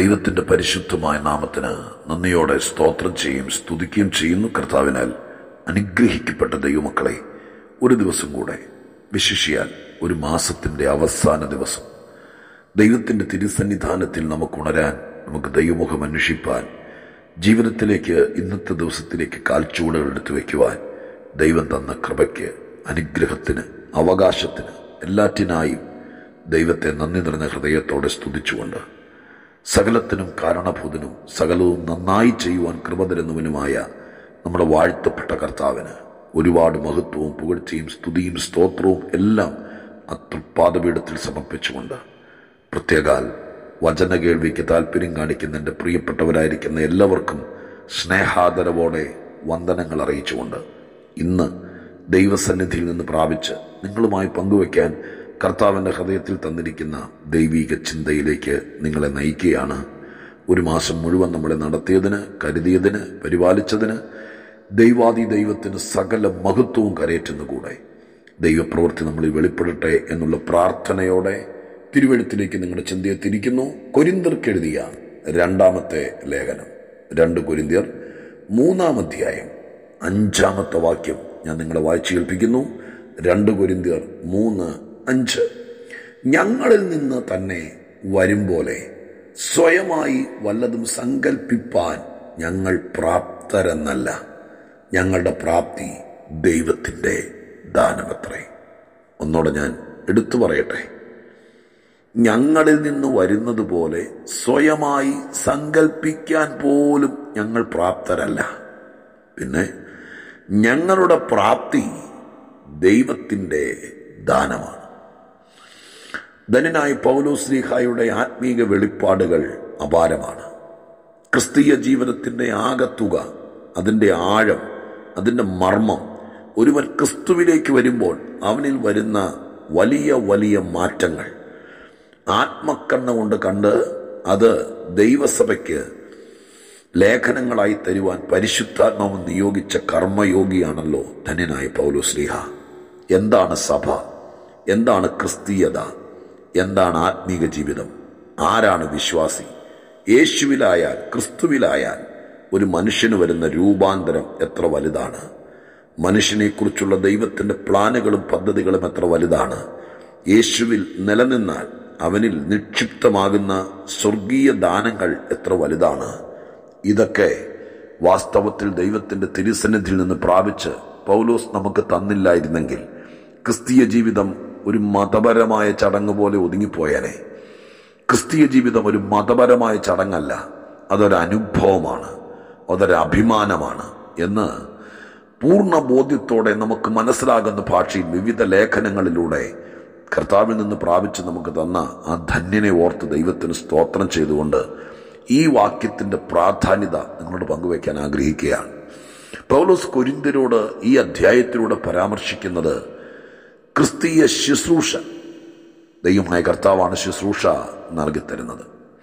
ദൈവത്തിന്റെ പരിശുദ്ധമായ നാമത്തിന് നന്ദിയോടെ സ്തോത്രം ചെയ്യും സ്തുതിക്കുകയും ചെയ്യുന്നു. കർത്താവിനാൽ അനുഗ്രഹിക്കപ്പെട്ട ദൈവമക്കളെ, ഒരു ദിവസം കൂടെ, വിശിഷ്യാൽ ഒരു മാസത്തിന്റെ അവസാന ദിവസം, ദൈവത്തിന്റെ തിരുസന്നിധാനത്തിൽ നമുക്കുണരാൻ, നമുക്ക് ദൈവമുഖം അന്വേഷിപ്പാൻ, ജീവിതത്തിലേക്ക്, ഇന്നത്തെ ദിവസത്തിലേക്ക് കാൽച്ചുവടുകൾ എടുത്തു വയ്ക്കുവാൻ ദൈവം തന്ന കൃപയ്ക്ക്, അനുഗ്രഹത്തിന്, അവകാശത്തിന്, എല്ലാറ്റിനായും ദൈവത്തെ നന്ദി നിറഞ്ഞ ഹൃദയത്തോടെ സ്തുതിച്ചുകൊണ്ട്, സകലത്തിനും കാരണഭൂതനും സകലവും നന്നായി ചെയ്യുവാൻ കൃപ തരുന്നവനുമായ നമ്മുടെ വാഴ്ത്തപ്പെട്ട കർത്താവിന് ഒരുപാട് മഹത്വവും പുകഴ്ചയും സ്തുതിയും സ്തോത്രവും എല്ലാം തൃപ്പാദപീഠത്തിൽ സമർപ്പിച്ചുകൊണ്ട്, പ്രത്യേകാൽ വചന കേൾവിക്ക് താല്പര്യം കാണിക്കുന്ന എൻ്റെ പ്രിയപ്പെട്ടവരായിരിക്കുന്ന എല്ലാവർക്കും സ്നേഹാദരവോടെ വന്ദനങ്ങൾ അറിയിച്ചുകൊണ്ട്, ഇന്ന് ദൈവസന്നിധിയിൽ നിന്ന് പ്രാപിച്ച് നിങ്ങളുമായി പങ്കുവയ്ക്കാൻ കർത്താവിൻ്റെ ഹൃദയത്തിൽ തന്നിരിക്കുന്ന ദൈവീക ചിന്തയിലേക്ക് നിങ്ങളെ നയിക്കുകയാണ്. ഒരു മാസം മുഴുവൻ നമ്മളെ നടത്തിയതിന്, കരുതിയതിന്, പരിപാലിച്ചതിന് ദൈവത്തിന് സകല മഹത്വവും കരയേറ്റുന്നുകൂടെ ദൈവപ്രവൃത്തി നമ്മളിൽ വെളിപ്പെടട്ടെ എന്നുള്ള പ്രാർത്ഥനയോടെ തിരുവെഴുത്തിലേക്ക് നിങ്ങളുടെ ചിന്തയെ തിരിക്കുന്നു. കൊരിന്ത്യർക്ക് എഴുതിയ രണ്ടാമത്തെ ലേഖനം, 2 കൊരിന്ത്യർ 3-ാം അധ്യായം 5-ാമത്തെ വാക്യം ഞാൻ നിങ്ങളെ വായിച്ചു കേൾപ്പിക്കുന്നു. 2 കൊരിന്ത്യർ 3:5. ഞങ്ങളിൽ നിന്ന് തന്നെ വരും പോലെ സ്വയമായി വല്ലതും സങ്കൽപ്പിപ്പാൻ ഞങ്ങൾ പ്രാപ്തരെന്നല്ല, ഞങ്ങളുടെ പ്രാപ്തി ദൈവത്തിൻ്റെ ദാനമത്രേ. ഒന്നോടെ ഞാൻ എടുത്തു പറയട്ടെ, ഞങ്ങളിൽ നിന്ന് വരുന്നത് പോലെ സ്വയമായി സങ്കൽപ്പിക്കാൻ പോലും ഞങ്ങൾ പ്രാപ്തരല്ല. പിന്നെ ഞങ്ങളുടെ പ്രാപ്തി ദൈവത്തിൻ്റെ ദാനമാണ്. ധന്യനായ പൗലോസ്ലീഹായുടെ ആത്മീക വെളിപ്പാടുകൾ അപാരമാണ്. ക്രിസ്തീയ ജീവിതത്തിൻ്റെ ആകത്തുക, അതിൻ്റെ ആഴം, അതിൻ്റെ മർമ്മം, ഒരുവൻ ക്രിസ്തുവിലേക്ക് വരുമ്പോൾ അവനിൽ വരുന്ന വലിയ വലിയ മാറ്റങ്ങൾ ആത്മക്കണ്ണ കൊണ്ട് കണ്ട് അത് ദൈവസഭയ്ക്ക് ലേഖനങ്ങളായി തരുവാൻ പരിശുദ്ധാത്മാവ് നിയോഗിച്ച കർമ്മയോഗിയാണല്ലോ ധന്യനായ പൗലോസ്ലീഹ. എന്താണ് സഭ? എന്താണ് ക്രിസ്തീയത? എന്താണ് ആത്മീക ജീവിതം? ആരാണ് വിശ്വാസി? യേശുവിലായാൽ, ക്രിസ്തുവിലായാൽ ഒരു മനുഷ്യന് വരുന്ന രൂപാന്തരം എത്ര വലുതാണ്! മനുഷ്യനെക്കുറിച്ചുള്ള ദൈവത്തിൻ്റെ പ്ലാനുകളും പദ്ധതികളും എത്ര വലുതാണ്! യേശുവിൽ നിലനിന്നാൽ അവനിൽ നിക്ഷിപ്തമാകുന്ന സ്വർഗീയ ദാനങ്ങൾ എത്ര വലുതാണ്! ഇതൊക്കെ വാസ്തവത്തിൽ ദൈവത്തിൻ്റെ തിരുസന്നിധിയിൽ നിന്ന് പ്രാപിച്ച് പൗലോസ് നമുക്ക് തന്നില്ലായിരുന്നെങ്കിൽ ക്രിസ്തീയ ജീവിതം ഒരു മതപരമായ ചടങ്ങ് പോലെ ഒതുങ്ങിപ്പോയാലേ. ക്രിസ്തീയ ജീവിതം ഒരു മതപരമായ ചടങ്ങല്ല, അതൊരനുഭവമാണ്, അതൊരഭിമാനമാണ് എന്ന് പൂർണ്ണ ബോധ്യത്തോടെ നമുക്ക് മനസ്സിലാകുന്ന ഭാഷയിൽ വിവിധ ലേഖനങ്ങളിലൂടെ കർത്താവിൽ നിന്ന് പ്രാപിച്ച് നമുക്ക് തന്ന ആ ധന്യനെ ഓർത്ത് ദൈവത്തിന് സ്തോത്രം ചെയ്തുകൊണ്ട് ഈ വാക്യത്തിൻ്റെ പ്രാധാന്യത നിങ്ങളോട് പങ്കുവയ്ക്കാൻ ആഗ്രഹിക്കുകയാണ്. പൗലോസ് കൊരിന്ത്യരോട് ഈ അധ്യായത്തിലൂടെ പരാമർശിക്കുന്നത് ക്രിസ്തീയ ശുശ്രൂഷ. ദൈവമായ കർത്താവാണ് ശുശ്രൂഷ നൽകിത്തരുന്നത്.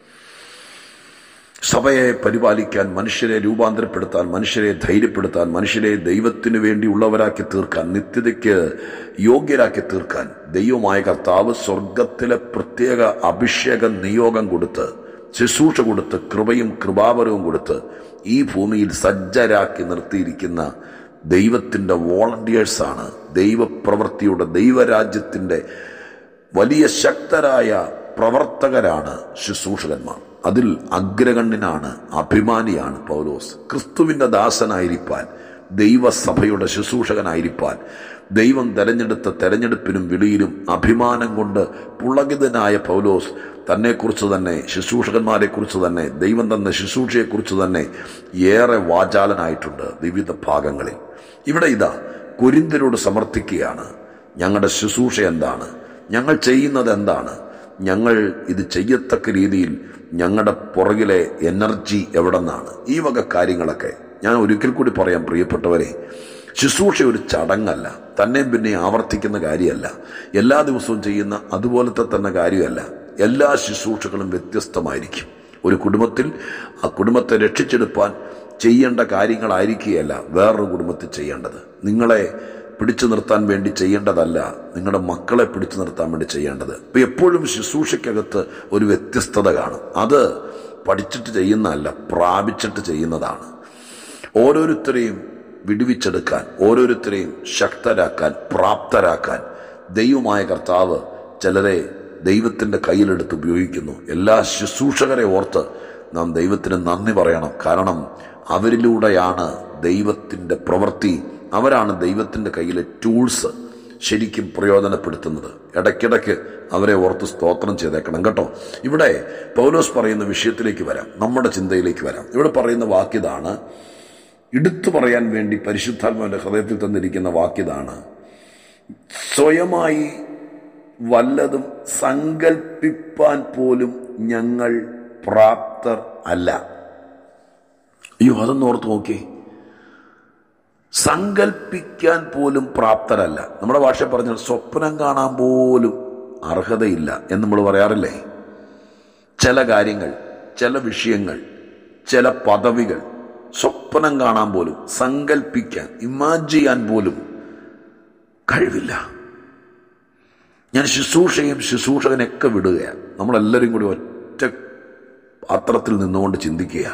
സഭയെ പരിപാലിക്കാൻ, മനുഷ്യരെ രൂപാന്തരപ്പെടുത്താൻ, മനുഷ്യരെ ധൈര്യപ്പെടുത്താൻ, മനുഷ്യരെ ദൈവത്തിനു വേണ്ടിയുള്ളവരാക്കി തീർക്കാൻ, നിത്യതയ്ക്ക് യോഗ്യരാക്കി തീർക്കാൻ ദൈവമായ കർത്താവ് സ്വർഗത്തിലെ പ്രത്യേക അഭിഷേക നിയോഗം കൊടുത്ത്, ശുശ്രൂഷ കൊടുത്ത്, കൃപയും കൃപാവരവും കൊടുത്ത് ഈ ഭൂമിയിൽ സജ്ജരാക്കി നിർത്തിയിരിക്കുന്ന ദൈവത്തിൻ്റെ വോളണ്ടിയേഴ്സാണ്. ദൈവപ്രവൃത്തിയുടെ, ദൈവരാജ്യത്തിൻ്റെ വലിയ ശക്തരായ പ്രവർത്തകരാണ് ശുശ്രൂഷകന്മാർ. അതിൽ അഗ്രഗണ്യനാണ്, അഭിമാനിയാണ് പൗലോസ്. ക്രിസ്തുവിൻ്റെ ദാസനായിരിക്കാൻ, ദൈവസഭയുടെ ശുശ്രൂഷകനായിരിക്കാൻ ദൈവം തെരഞ്ഞെടുത്ത തെരഞ്ഞെടുപ്പിനും വിളിയിലും അഭിമാനം കൊണ്ട് പുളകിതനായ പൗലോസ് തന്നെക്കുറിച്ച് തന്നെ, ശുശ്രൂഷകന്മാരെക്കുറിച്ച് തന്നെ, ദൈവം തന്ന ശുശ്രൂഷയെക്കുറിച്ച് തന്നെ ഏറെ വാചാലനായിട്ടുണ്ട് വിവിധ ഭാഗങ്ങളിൽ. ഇവിടെ ഇതാ കൊരിന്ത്യരോട് സമർത്ഥിക്കുകയാണ്. ഞങ്ങളുടെ ശുശ്രൂഷ എന്താണ്? ഞങ്ങൾ ചെയ്യുന്നത് എന്താണ്? ഞങ്ങൾ ഇത് ചെയ്യത്തക്ക രീതിയിൽ ഞങ്ങളുടെ പുറകിലെ എനർജി എവിടെ നിന്നാണ്? ഈ വക കാര്യങ്ങളൊക്കെ ഞാൻ ഒരിക്കൽ കൂടി പറയാം പ്രിയപ്പെട്ടവരെ. ശുശ്രൂഷ ഒരു ചടങ്ങല്ല, തന്നെ പിന്നെ ആവർത്തിക്കുന്ന കാര്യമല്ല, എല്ലാ ദിവസവും ചെയ്യുന്ന അതുപോലത്തെ തന്നെ കാര്യമല്ല. എല്ലാ ശുശ്രൂഷകളും വ്യത്യസ്തമായിരിക്കും. ഒരു കുടുംബത്തിൽ ആ കുടുംബത്തെ രക്ഷിച്ചെടുപ്പാൻ ചെയ്യേണ്ട കാര്യങ്ങളായിരിക്കുകയല്ല വേറൊരു കുടുംബത്തിൽ ചെയ്യേണ്ടത്. നിങ്ങളെ പിടിച്ചു നിർത്താൻ വേണ്ടി ചെയ്യേണ്ടതല്ല, നിങ്ങളുടെ മക്കളെ പിടിച്ചു നിർത്താൻ വേണ്ടി ചെയ്യേണ്ടത്. ഇപ്പം എപ്പോഴും ശുശ്രൂഷയ്ക്കകത്ത് ഒരു വ്യത്യസ്തത കാണും. അത് പഠിച്ചിട്ട് ചെയ്യുന്നതല്ല, പ്രാപിച്ചിട്ട് ചെയ്യുന്നതാണ്. ഓരോരുത്തരെയും വിടുവിച്ചെടുക്കാൻ, ഓരോരുത്തരെയും ശക്തരാക്കാൻ, പ്രാപ്തരാക്കാൻ ദൈവമായ കർത്താവ് ചിലരെ ദൈവത്തിൻ്റെ കയ്യിലെടുത്ത് ഉപയോഗിക്കുന്നു. എല്ലാ ശുശ്രൂഷകരെ ഓർത്ത് നാം ദൈവത്തിന് നന്ദി പറയണം. കാരണം അവരിലൂടെയാണ് ദൈവത്തിൻ്റെ പ്രവൃത്തി, അവരാണ് ദൈവത്തിൻ്റെ കയ്യിലെ ടൂൾസ് ശരിക്കും പ്രയോജനപ്പെടുത്തുന്നത്. ഇടയ്ക്കിടയ്ക്ക് അവരെ ഓർത്ത് സ്തോത്രം ചെയ്തേക്കണം കേട്ടോ. ഇവിടെ പൗലോസ് പറയുന്ന വിഷയത്തിലേക്ക് വരാം, നമ്മുടെ ചിന്തയിലേക്ക് വരാം. ഇവിടെ പറയുന്ന വാക്യതാണ്, എടുത്തു പറയാൻ വേണ്ടി പരിശുദ്ധാത്മാവിൻ്റെ ഹൃദയത്തിൽ തന്നിരിക്കുന്ന വാക്യതാണ്, സ്വയമായി വല്ലതും സങ്കൽപ്പിപ്പാൻ പോലും ഞങ്ങൾ പ്രാപ്തർ അല്ല. അയ്യോ, അതൊന്ന് ഓർത്ത് നോക്കി. സങ്കൽപ്പിക്കാൻ പോലും പ്രാപ്തരല്ല. നമ്മുടെ ഭാഷ പറഞ്ഞാൽ സ്വപ്നം കാണാൻ പോലും അർഹതയില്ല എന്ന് നമ്മൾ പറയാറില്ലേ? ചില കാര്യങ്ങൾ, ചില വിഷയങ്ങൾ, ചില പദവികൾ സ്വപ്നം കാണാൻ പോലും, സങ്കൽപ്പിക്കാൻ, ഇമാജിൻ ചെയ്യാൻ പോലും കഴിവില്ല. ഞാൻ ശുശ്രൂഷയും ശുശ്രൂഷകനെയൊക്കെ വിടുകയാണ്. നമ്മളെല്ലാവരും കൂടി ഒറ്റ പാത്രത്തിൽ നിന്നുകൊണ്ട് ചിന്തിക്കുക.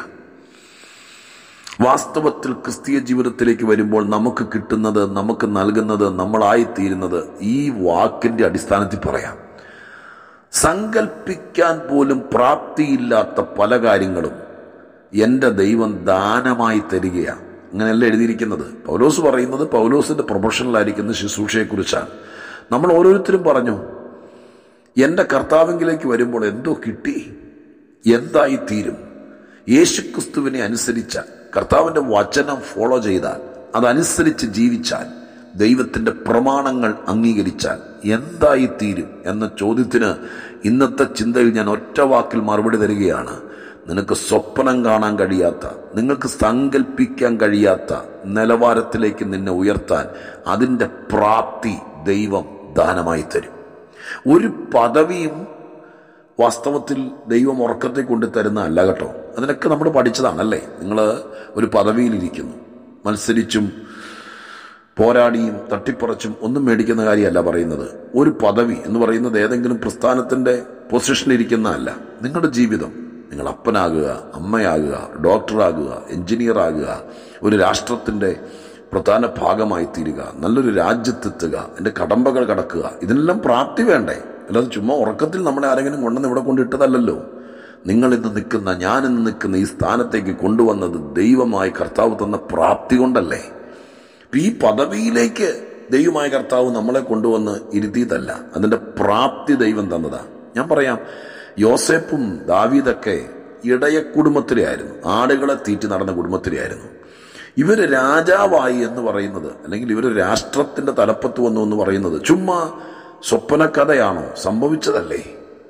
വാസ്തവത്തിൽ ക്രിസ്തീയ ജീവിതത്തിലേക്ക് വരുമ്പോൾ നമുക്ക് കിട്ടുന്നത്, നമുക്ക് നൽകുന്നത്, നമ്മളായിത്തീരുന്നത് ഈ വാക്കിൻ്റെ അടിസ്ഥാനത്തിൽ പറയാം. സങ്കൽപ്പിക്കാൻ പോലും പ്രാപ്തിയില്ലാത്ത പല കാര്യങ്ങളും എൻ്റെ ദൈവം ദാനമായി തരികയാണ്. അങ്ങനെയല്ല എഴുതിയിരിക്കുന്നത്. പൗലോസ് പറയുന്നത് പൗലോസിൻ്റെ പ്രൊഫഷണലായിരിക്കുന്ന ശുശ്രൂഷയെക്കുറിച്ചാണ്. നമ്മൾ ഓരോരുത്തരും പറഞ്ഞു, എൻ്റെ കർത്താവിലേക്ക് വരുമ്പോൾ എന്തോ കിട്ടി, എന്തായിത്തീരും. യേശുക്രിസ്തുവിനെ അനുസരിച്ചാൽ, കർത്താവിൻ്റെ വചനം ഫോളോ ചെയ്താൽ, അതനുസരിച്ച് ജീവിച്ചാൽ, ദൈവത്തിൻ്റെ പ്രമാണങ്ങൾ അംഗീകരിച്ചാൽ എന്തായിത്തീരും എന്ന ചോദ്യത്തിന് ഇന്നത്തെ ചിന്തയിൽ ഞാൻ ഒറ്റ വാക്കിൽ മറുപടി തരികയാണ്. നിനക്ക് സ്വപ്നം കാണാൻ കഴിയാത്ത, നിങ്ങൾക്ക് സങ്കല്പിക്കാൻ കഴിയാത്ത നിലവാരത്തിലേക്ക് നിന്നെ ഉയർത്താൻ അതിൻ്റെ പ്രാപ്തി ദൈവം ദാനമായി തരും. ഒരു പദവിയും വാസ്തവത്തിൽ ദൈവം ഉറക്കത്തെ കൊണ്ട് തരുന്ന അല്ല കേട്ടോ. അതിനൊക്കെ നമ്മൾ പഠിച്ചതാണല്ലേ. നിങ്ങൾ ഒരു പദവിയിലിരിക്കുന്നു, മത്സരിച്ചും പോരാടിയും തട്ടിപ്പറച്ചും ഒന്നും മേടിക്കുന്ന കാര്യമല്ല പറയുന്നത്. ഒരു പദവി എന്ന് പറയുന്നത് ഏതെങ്കിലും പ്രസ്ഥാനത്തിൻ്റെ പൊസിഷനിലിരിക്കുന്ന അല്ല. നിങ്ങളുടെ ജീവിതം, നിങ്ങൾ അപ്പനാകുക, അമ്മയാകുക, ഡോക്ടറാകുക, എൻജിനീയർ ആകുക, ഒരു രാഷ്ട്രത്തിൻ്റെ പ്രധാന ഭാഗമായി തീരുക, നല്ലൊരു രാജ്യത്തെത്തുക, എൻ്റെ കടമ്പകൾ കടക്കുക, ഇതിനെല്ലാം പ്രാപ്തി വേണ്ടേ? അല്ലാതെ ചുമ്മാ ഉറക്കത്തിൽ നമ്മളെ ആരെങ്കിലും കൊണ്ടുവന്ന് ഇവിടെ കൊണ്ടിട്ടതല്ലല്ലോ. നിങ്ങളിന്ന് നിൽക്കുന്ന, ഞാനിന്ന് നിൽക്കുന്ന ഈ സ്ഥാനത്തേക്ക് കൊണ്ടുവന്നത് ദൈവമായ കർത്താവ് തന്ന പ്രാപ്തി കൊണ്ടല്ലേ. ഈ പദവിയിലേക്ക് ദൈവമായ കർത്താവ് നമ്മളെ കൊണ്ടുവന്ന് ഇരുത്തിയതല്ല, അതിൻ്റെ പ്രാപ്തി ദൈവം തന്നതാ. ഞാൻ പറയാം, യോസേപ്പും ദാവീദൊക്കെ ഇടയ കുടുംബത്തിലെ ആയിരുന്നു, ആടുകളെ തീറ്റി നടന്ന കുടുംബത്തിലെ ആയിരുന്നു. ഇവർ രാജാവായി എന്ന് പറയുന്നത്, അല്ലെങ്കിൽ ഇവർ രാഷ്ട്രത്തിൻ്റെ തലപ്പത്ത് വന്നു എന്ന് പറയുന്നത് ചുമ്മാ സ്വപ്നകഥയാണോ? സംഭവിച്ചതല്ലേ.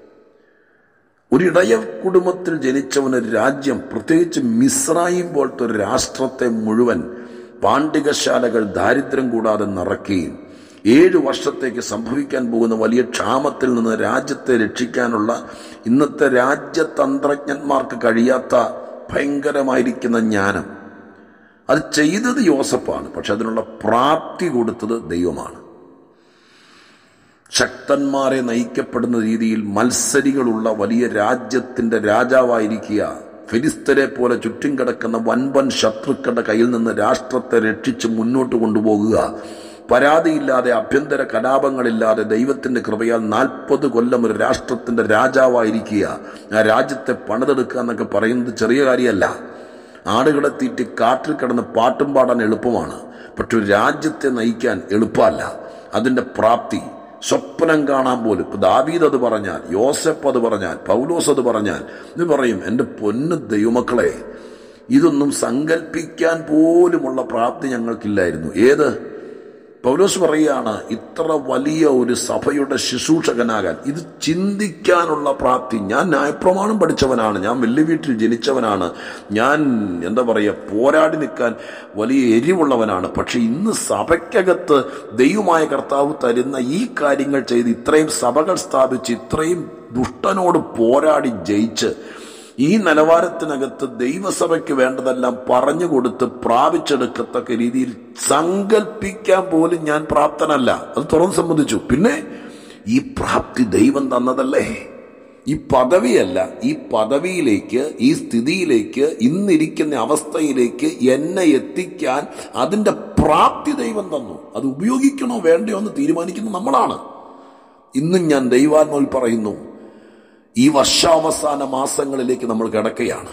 ഒരു ഇടയ കുടുംബത്തിൽ ജനിച്ചവന് രാജ്യം, പ്രത്യേകിച്ച് മിസ്രയീം പോലത്തെ ഒരു രാഷ്ട്രത്തെ മുഴുവൻ പാണ്ഡികശാലകൾ ദാരിദ്ര്യം കൂടാതെ നിറയ്ക്കുകയും 7 വർഷത്തേക്ക് സംഭവിക്കാൻ പോകുന്ന വലിയ ക്ഷാമത്തിൽ നിന്ന് രാജ്യത്തെ രക്ഷിക്കാനുള്ള ഇന്നത്തെ രാജ്യതന്ത്രജ്ഞന്മാർക്ക് കഴിയാത്ത ഭയങ്കരമായിരിക്കുന്ന ജ്ഞാനം അത് ചെയ്തത് യോസഫാണ്. പക്ഷെ അതിനുള്ള പ്രാപ്തി കൊടുത്തത് ദൈവമാണ്. ശക്തന്മാരെ നയിക്കപ്പെടുന്ന രീതിയിൽ മത്സരികളുള്ള വലിയ രാജ്യത്തിൻ്റെ രാജാവായിരിക്കുക, ഫിലിസ്തരെ പോലെ ചുറ്റും കിടക്കുന്ന വൻപൻ ശത്രുക്കളുടെ കയ്യിൽ നിന്ന് രാഷ്ട്രത്തെ രക്ഷിച്ച് മുന്നോട്ട് കൊണ്ടുപോകുക, പരാതിയില്ലാതെ, ആഭ്യന്തര കലാപങ്ങളില്ലാതെ ദൈവത്തിൻ്റെ കൃപയാൽ 40 കൊല്ലം ഒരു രാഷ്ട്രത്തിൻ്റെ രാജാവായിരിക്കുക, ആ രാജ്യത്തെ പണിതെടുക്കുക എന്നൊക്കെ പറയുന്നത് ചെറിയ കാര്യമല്ല. ആടുകളെ തീറ്റി കാട്ടിൽ കിടന്ന് പാട്ടും പാടാൻ എളുപ്പമാണ്, പക്ഷെ ഒരു രാജ്യത്തെ നയിക്കാൻ എളുപ്പമല്ല. അതിൻ്റെ പ്രാപ്തി സ്വപ്നം കാണാൻ പോലും, ഇപ്പം ദാവീദ് അത് പറഞ്ഞാൽ, യോസഫ് അത് പറഞ്ഞാൽ, പൗലോസ് അത് പറഞ്ഞാൽ, ഇത് പറയും, എൻ്റെ പൊന്ന് ദൈവമക്കളെ, ഇതൊന്നും സങ്കല്പിക്കാൻ പോലുമുള്ള പ്രാപ്തി ഞങ്ങൾക്കില്ലായിരുന്നു. ഏത്? പൗലോസ് പറയുകയാണ്, ഇത്ര വലിയ ഒരു സഭയുടെ ശുശ്രൂഷകനാകാൻ ഇത് ചിന്തിക്കാനുള്ള പ്രാപ്തി. ഞാൻ ന്യായപ്രമാണം പഠിച്ചവനാണ്, ഞാൻ വലിയ വീട്ടിൽ ജനിച്ചവനാണ്, ഞാൻ പോരാടി നിൽക്കാൻ വലിയ എരിവുള്ളവനാണ്. പക്ഷെ ഇന്ന് സഭയ്ക്കകത്ത് ദൈവമായ കർത്താവ് തരുന്ന ഈ കാര്യങ്ങൾ ചെയ്ത്, ഇത്രയും സഭകൾ സ്ഥാപിച്ച്, ഇത്രയും ദുഷ്ടനോട് പോരാടി ജയിച്ച്, ഈ നിലവാരത്തിനകത്ത് ദൈവസഭയ്ക്ക് വേണ്ടതെല്ലാം പറഞ്ഞു കൊടുത്ത് പ്രാപിച്ചെടുക്കത്തക്ക രീതിയിൽ സങ്കല്പിക്കാൻ പോലും ഞാൻ പ്രാപ്തനല്ല. അത് തുറന്ന് സംബന്ധിച്ചു. പിന്നെ ഈ പ്രാപ്തി ദൈവം തന്നതല്ലേ. ഈ പദവിയല്ല, ഈ പദവിയിലേക്ക്, ഈ സ്ഥിതിയിലേക്ക്, ഇന്നിരിക്കുന്ന അവസ്ഥയിലേക്ക് എന്നെ എത്തിക്കാൻ അതിൻ്റെ പ്രാപ്തി ദൈവം തന്നു. അത് ഉപയോഗിക്കണോ വേണ്ടയോ എന്ന് തീരുമാനിക്കുന്നത് നമ്മളാണ്. ഇന്നും ഞാൻ ദൈവാത്മാവിൽ പറയുന്നു, ഈ വർഷാവസാന മാസങ്ങളിലേക്ക് നമ്മൾ കിടക്കുകയാണ്.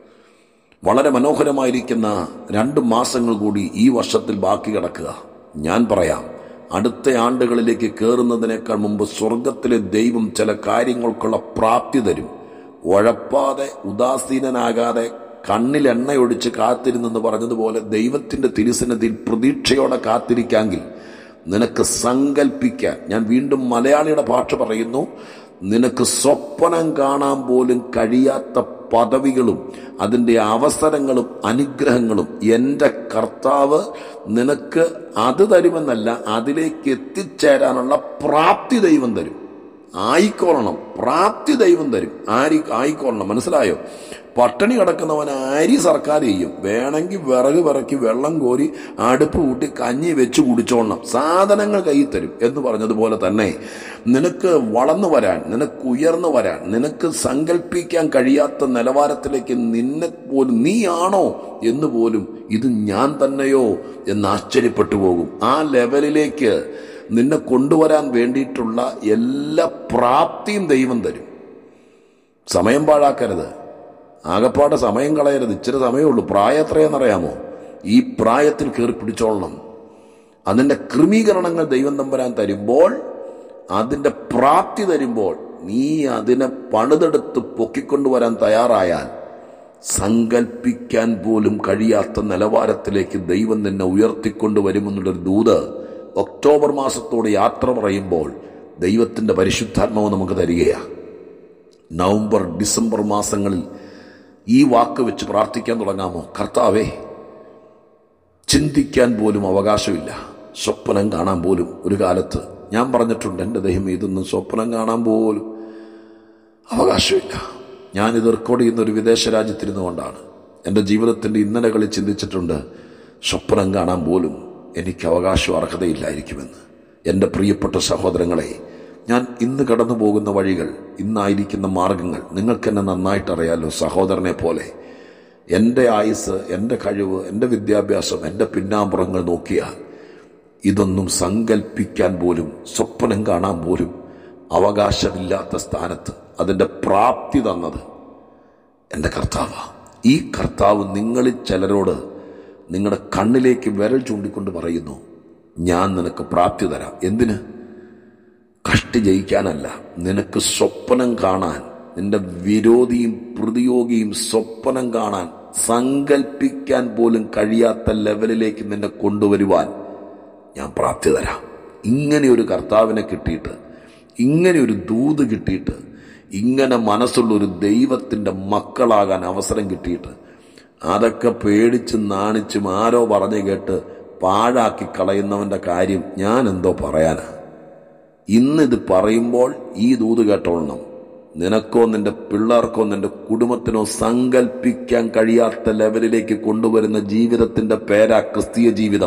വളരെ മനോഹരമായിരിക്കുന്ന 2 മാസങ്ങൾ കൂടി ഈ വർഷത്തിൽ ബാക്കി കിടക്കുക. ഞാൻ പറയാം, അടുത്ത ആണ്ടുകളിലേക്ക് കയറുന്നതിനേക്കാൾ മുമ്പ് സ്വർഗത്തിലെ ദൈവം ചില കാര്യങ്ങൾക്കുള്ള പ്രാപ്തി തരും. ഉഴപ്പാതെ, ഉദാസീനനാകാതെ, കണ്ണിൽ എണ്ണയൊഴിച്ച് കാത്തിരുന്നെന്ന് പറഞ്ഞതുപോലെ ദൈവത്തിൻ്റെ തിരുസന്നിധിയിൽ പ്രതീക്ഷയോടെ കാത്തിരിക്കാമെങ്കിൽ നിനക്ക് സങ്കൽപ്പിക്കാൻ, ഞാൻ വീണ്ടും മലയാളിയുടെ ഭാഷ പറയുന്നു, നിനക്ക് സ്വപ്നം കാണാൻ പോലും കഴിയാത്ത പദവികളും അതിൻ്റെ അവസരങ്ങളും അനുഗ്രഹങ്ങളും എൻ്റെ കർത്താവ് നിനക്ക് അത് തരുമെന്നല്ല, അതിലേക്ക് എത്തിച്ചേരാനുള്ള പ്രാപ്തി ദൈവം തരും. ആയിക്കോളണം, പ്രാപ്തി ദൈവം തരും. ആയിക്കോളണം. മനസ്സിലായോ? പട്ടിണി കിടക്കുന്നവൻ അരി സർക്കാർ ചെയ്യും. വേണമെങ്കിൽ വിറക് പിറക്കി വെള്ളം കോരി അടുപ്പ് കൂട്ടി കഞ്ഞി വെച്ച് കുടിച്ചോളണം, സാധനങ്ങൾ കയ്യിൽ തരും എന്ന് പറഞ്ഞതുപോലെ തന്നെ നിനക്ക് വളർന്നു വരാൻ, നിനക്ക് ഉയർന്നു വരാൻ, നിനക്ക് സങ്കല്പിക്കാൻ കഴിയാത്ത നിലവാരത്തിലേക്ക് നിന്നെ പോലും, നീയാണോ എന്ന് പോലും, ഇത് ഞാൻ തന്നെയോ എന്ന് ആശ്ചര്യപ്പെട്ടു പോകും. ആ ലെവലിലേക്ക് നിന്നെ കൊണ്ടുവരാൻ വേണ്ടിയിട്ടുള്ള എല്ലാ പ്രാപ്തിയും ദൈവം തരും. സമയം പാഴാക്കരുത്, ആകപ്പാടെ സമയം കളയരുത്. ഇച്ചിരി സമയമേ ഉള്ളൂ. പ്രായം എത്രയാണെന്നറിയാമോ? ഈ പ്രായത്തിൽ കയറി പിടിച്ചോളണം. അതിൻ്റെ ക്രമീകരണങ്ങൾ ദൈവം തമ്പുരാൻ തരുമ്പോൾ, അതിൻ്റെ പ്രാപ്തി തരുമ്പോൾ, നീ അതിനെ പണിതെടുത്ത് പൊക്കിക്കൊണ്ടുവരാൻ തയ്യാറായാൽ സങ്കൽപ്പിക്കാൻ പോലും കഴിയാത്ത നിലവാരത്തിലേക്ക് ദൈവം നിന്നെ ഉയർത്തിക്കൊണ്ടുവരുമെന്നുള്ളൊരു ദൂത് ഒക്ടോബർ മാസത്തോടെ യാത്ര പറയുമ്പോൾ ദൈവത്തിൻ്റെ പരിശുദ്ധാത്മാവ് നമുക്ക് തരികയാണ്. നവംബർ, ഡിസംബർ മാസങ്ങളിൽ ഈ വാക്ക് വെച്ച് പ്രാർത്ഥിക്കാൻ തുടങ്ങാമോ? കർത്താവേ, ചിന്തിക്കാൻ പോലും അവകാശമില്ല, സ്വപ്നം കാണാൻ പോലും. ഒരു കാലത്ത് ഞാൻ പറഞ്ഞിട്ടുണ്ട്, എൻ്റെ ദൈവം, ഇതൊന്നും സ്വപ്നം കാണാൻ പോലും അവകാശമില്ല. ഞാനിത് റെക്കോർഡ് ചെയ്യുന്ന ഒരു വിദേശ രാജ്യത്തിരുന്നു കൊണ്ടാണ്. എൻ്റെ ജീവിതത്തിൻ്റെ ഇന്നലകളിൽ ചിന്തിച്ചിട്ടുണ്ട്, സ്വപ്നം കാണാൻ പോലും എനിക്ക് അവകാശം അർഹതയില്ലായിരിക്കുമെന്ന്. എൻ്റെ പ്രിയപ്പെട്ട സഹോദരങ്ങളെ, ഞാൻ ഇന്ന് കടന്നു പോകുന്ന വഴികൾ, ഇന്നായിരിക്കുന്ന മാർഗങ്ങൾ നിങ്ങൾക്കെന്നെ നന്നായിട്ടറിയാലോ. സഹോദരനെ പോലെ എൻ്റെ ആയുസ്, എൻ്റെ കഴിവ്, എൻ്റെ വിദ്യാഭ്യാസം, എൻ്റെ പിന്നാമ്പുറങ്ങൾ നോക്കിയാൽ ഇതൊന്നും സങ്കല്പിക്കാൻ പോലും, സ്വപ്നം കാണാൻ പോലും അവകാശമില്ലാത്ത സ്ഥാനത്ത് അതിൻ്റെ പ്രാപ്തി തന്നത് എൻ്റെ കർത്താവാണ്. ഈ കർത്താവ് നിങ്ങളിൽ ചിലരോട് നിങ്ങളുടെ കണ്ണിലേക്ക് വിരൽ ചൂണ്ടിക്കൊണ്ട് പറയുന്നു, ഞാൻ നിനക്ക് പ്രാപ്തി തരാം. എന്തിന്? കഷ്ടി ജയിക്കാനല്ല, നിനക്ക് സ്വപ്നം കാണാൻ, നിന്റെ വിരോധിയും പ്രതിയോഗിയും സ്വപ്നം കാണാൻ, സങ്കൽപ്പിക്കാൻ പോലും കഴിയാത്ത ലെവലിലേക്ക് നിന്നെ കൊണ്ടുവരുവാൻ ഞാൻ പ്രാപ്തി തരാം. ഇങ്ങനെയൊരു കർത്താവിനെ കിട്ടിയിട്ട്, ഇങ്ങനെയൊരു ദൂത് കിട്ടിയിട്ട്, ഇങ്ങനെ മനസ്സുള്ളൊരു ദൈവത്തിൻ്റെ മക്കളാകാൻ അവസരം കിട്ടിയിട്ട്, അതൊക്കെ പേടിച്ചും നാണിച്ചും ആരോ പറഞ്ഞു കേട്ട് പാഴാക്കി കളയുന്നവൻ്റെ കാര്യം ഞാൻ എന്തോ പറയാനാ? ഇന്നിത് പറയുമ്പോൾ ഈ ദൂത് കേട്ടോളണം. നിനക്കോ നിന്റെ പിള്ളേർക്കോ നിന്റെ കുടുംബത്തിനോ സങ്കല്പിക്കാൻ കഴിയാത്ത ലെവലിലേക്ക് കൊണ്ടുവരുന്ന ജീവിതത്തിൻ്റെ പേരാ ക്രിസ്തീയ ജീവിതം.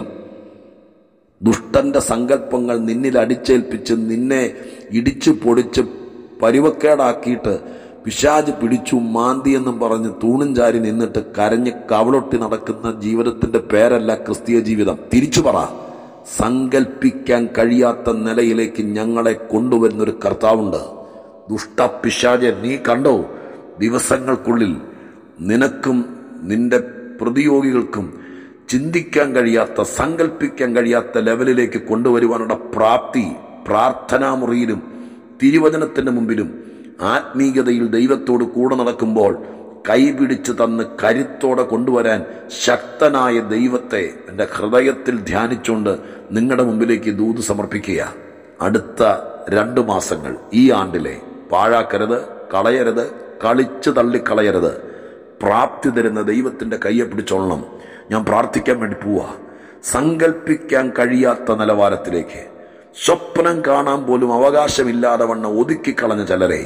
ദുഷ്ടന്റെ സങ്കല്പങ്ങൾ നിന്നിൽ അടിച്ചേൽപ്പിച്ച് നിന്നെ ഇടിച്ചു പൊടിച്ച് പരുവക്കേടാക്കിയിട്ട് പിശാച് പിടിച്ചു മാന്തി എന്നും പറഞ്ഞ് തൂണും ചാരി നിന്നിട്ട് കരഞ്ഞ് കവളൊട്ടി നടക്കുന്ന ജീവിതത്തിൻ്റെ പേരല്ല ക്രിസ്തീയ ജീവിതം. തിരിച്ചു പറ, സങ്കൽപ്പിക്കാൻ കഴിയാത്ത നിലയിലേക്ക് ഞങ്ങളെ കൊണ്ടുവരുന്നൊരു കർത്താവുണ്ട്. ദുഷ്ട പിശാചെ, നീ കണ്ടോ? ദിവസങ്ങൾക്കുള്ളിൽ നിനക്കും നിന്റെ പ്രതിയോഗികൾക്കും ചിന്തിക്കാൻ കഴിയാത്ത, സങ്കല്പിക്കാൻ കഴിയാത്ത ലെവലിലേക്ക് കൊണ്ടുവരുവാനുള്ള പ്രാപ്തി പ്രാർത്ഥനാമുറിയിലും തിരുവചനത്തിൻ്റെ മുമ്പിലും ആത്മീയതയിൽ ദൈവത്തോട് കൂടെ നടക്കുമ്പോൾ കൈപിടിച്ച് തന്ന് കരുത്തോടെ കൊണ്ടുവരാൻ ശക്തനായ ദൈവത്തെ എൻ്റെ ഹൃദയത്തിൽ ധ്യാനിച്ചുകൊണ്ട് നിങ്ങളുടെ മുമ്പിലേക്ക് ദൂത് സമർപ്പിക്കുക. അടുത്ത 2 മാസങ്ങൾ ഈ ആണ്ടിലെ പാഴാക്കരുത്, കളയരുത്, കളിച്ച് തള്ളിക്കളയരുത്. പ്രാപ്തി തരുന്ന ദൈവത്തിൻ്റെ കയ്യെ പിടിച്ചോളണം. ഞാൻ പ്രാർത്ഥിക്കാൻ വേണ്ടി പോവാ. സങ്കല്പിക്കാൻ കഴിയാത്ത നിലവാരത്തിലേക്ക്, സ്വപ്നം കാണാൻ പോലും അവകാശമില്ലാതെ വണ്ണം ഒതുക്കിക്കളഞ്ഞ ചിലരെ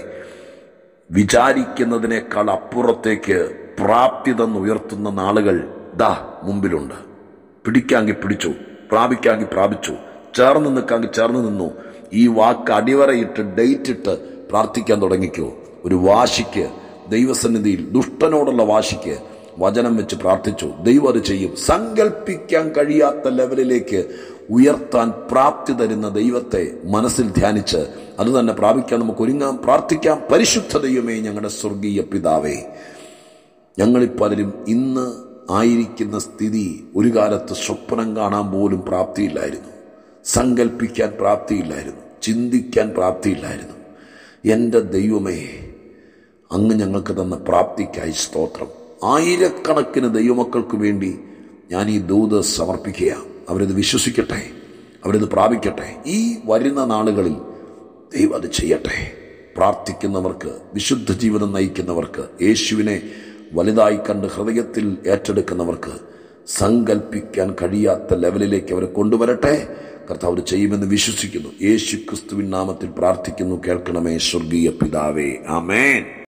വിചാരിക്കുന്നതിനേക്കാൾ അപ്പുറത്തേക്ക് പ്രാപ്തി തന്നുയർത്തുന്ന നാളുകൾ ദാ മുമ്പിലുണ്ട്. പിടിക്കാങ്കി പിടിച്ചു, പ്രാപിക്കാങ്കി പ്രാപിച്ചു, ചേർന്ന് നിൽക്കാങ്കി ചേർന്ന് നിന്നു. ഈ വാക്ക് അടിവരയിട്ട് ഡേറ്റ് ഇട്ട് പ്രാർത്ഥിക്കാൻ തുടങ്ങിക്കോ. ഒരു വാശിക്ക് ദൈവസന്നിധിയിൽ ദുഷ്ടനോടുള്ള വാശിക്ക് വചനം വെച്ച് പ്രാർത്ഥിച്ചു. ദൈവം അത് ചെയ്യും. സങ്കല്പിക്കാൻ കഴിയാത്ത ലെവലിലേക്ക് ഉയർത്താൻ പ്രാപ്തി തരുന്ന ദൈവത്തെ മനസ്സിൽ ധ്യാനിച്ച് അത് തന്നെ പ്രാപിക്കാൻ നമുക്ക് ഒരുങ്ങാം, പ്രാർത്ഥിക്കാം. പരിശുദ്ധ ദൈവമേ, ഞങ്ങളുടെ സ്വർഗീയ പിതാവേ, ഞങ്ങളിപ്പലരും ഇന്ന് ആയിരിക്കുന്ന സ്ഥിതി ഒരു കാലത്ത് സ്വപ്നം കാണാൻ പോലും പ്രാപ്തിയില്ലായിരുന്നു, സങ്കല്പിക്കാൻ പ്രാപ്തിയില്ലായിരുന്നു, ചിന്തിക്കാൻ പ്രാപ്തിയില്ലായിരുന്നു. എൻ്റെ ദൈവമേ, അങ്ങ് ഞങ്ങൾക്ക് തന്ന പ്രാപ്തിക്കായി സ്തോത്രം. ആയിരക്കണക്കിന് ദൈവമക്കൾക്ക് വേണ്ടി ഞാൻ ഈ ദൂത് സമർപ്പിക്കുക. അവരത് വിശ്വസിക്കട്ടെ, അവരത് പ്രാപിക്കട്ടെ. ഈ വരുന്ന നാളുകളിൽ ദൈവം അത് ചെയ്യട്ടെ. പ്രാർത്ഥിക്കുന്നവർക്ക്, വിശുദ്ധ ജീവിതം നയിക്കുന്നവർക്ക്, യേശുവിനെ വലുതായി കണ്ട് ഹൃദയത്തിൽ ഏറ്റെടുക്കുന്നവർക്ക് സങ്കല്പിക്കാൻ കഴിയാത്ത ലെവലിലേക്ക് അവരെ കൊണ്ടുവരട്ടെ. കർത്താവ് ചെയ്യുമെന്ന് വിശ്വസിക്കുന്നു. യേശു ക്രിസ്തുവിൻ നാമത്തിൽ പ്രാർത്ഥിക്കുന്നു. കേൾക്കണമേ സ്വർഗീയ പിതാവേ. ആമേൻ.